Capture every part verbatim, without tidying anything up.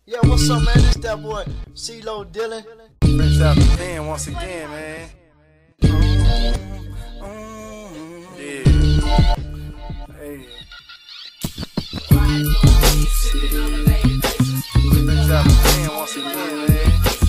Yeah, what's up, man? It's that boy CeeLo Dylan. Fresh out the pen once again, man. Mm, mm, yeah. Hey. Fresh out the pen once again, man.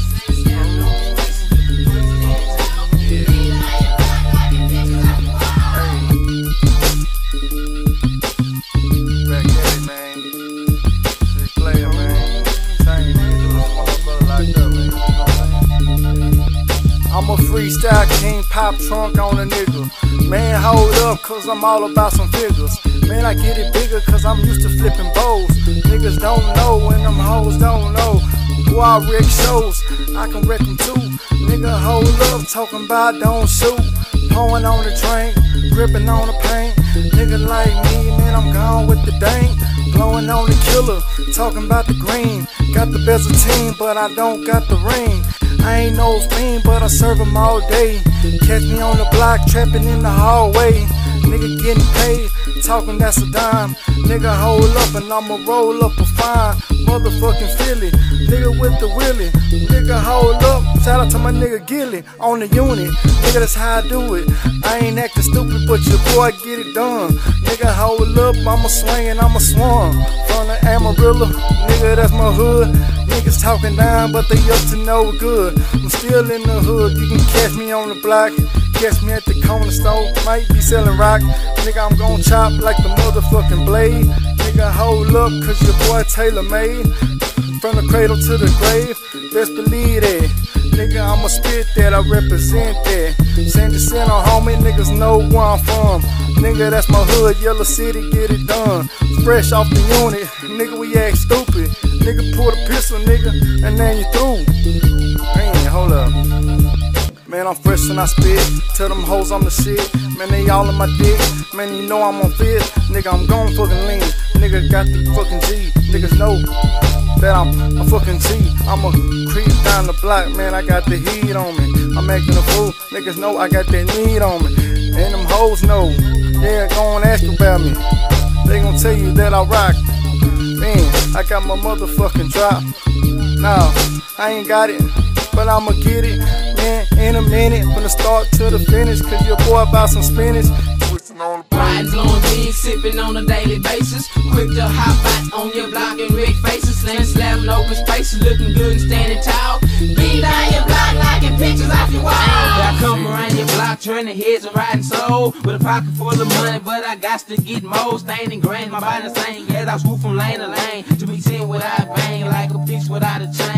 I'm a freestyle king, pop trunk on a nigga. Man, hold up, cause I'm all about some figures. Man, I get it bigger, cause I'm used to flipping bowls. Niggas don't know, and them hoes don't know. Boy, I wreck shows, I can wreck them too. Nigga, hold up, talking about don't shoot. Pouring on the drink, gripping on the paint. Nigga like me, man, I'm gone with the dank. Blowing on the killer, talking about the green. Got the best of team, but I don't got the ring. I ain't no fiend, but I serve them all day. Catch me on the block, trapping in the hallway. Nigga getting paid, talking that's a dime. Nigga hold up and I'ma roll up a fine motherfucking Philly. Nigga with the willy. Nigga hold up, shout out to my nigga Gilly on the unit. Nigga, that's how I do it. I ain't acting stupid, but your boy get it done. Nigga hold up, I'ma swing and I'ma swan. From the Amarillo, nigga, that's my hood. Niggas talking down, but they up to no good. I'm still in the hood, you can catch me on the block. Catch me at the corner store, might be selling rock. Nigga, I'm gon' chop like the motherfucking blade. Nigga, hold up, cause your boy Taylor made. From the cradle to the grave, best believe that. Nigga, I'ma spit that, I represent that. Send the center, homie, niggas know where I'm from. Nigga, that's my hood, Yellow City, get it done. Fresh off the unit, nigga, we act stupid. Nigga, pull the pistol, nigga, and then you through. Man, hold up. Man, I'm fresh when I spit. Tell them hoes I'm the shit. Man, they all in my dick. Man, you know I'm on fit. Nigga, I'm gon' fucking lean. Nigga got the fucking G. Niggas know that I'm a fucking G. I'ma creep down the block, man, I got the heat on me. I'm acting a fool. Niggas know I got that need on me. And them hoes know. Yeah, go and ask about me. They gon' tell you that I rock. Man, I got my motherfucking drop. Nah, I ain't got it, but I'ma get it. Man, in a minute, from the start to the finish, cause your boy about some spinach. Riding, blowing beans, sipping on a daily basis. Quick to hop out on your block and rig faces. Slam, slapping open spaces, looking good and standing tall. Beat down your block, knocking pictures off your wall. I come around your block, turning heads and riding soul. With a pocket full of money, but I got to get more. Staining grand, my body saying, yes, I swoop from lane to lane. To be ten without a bang, like a bitch without a chain.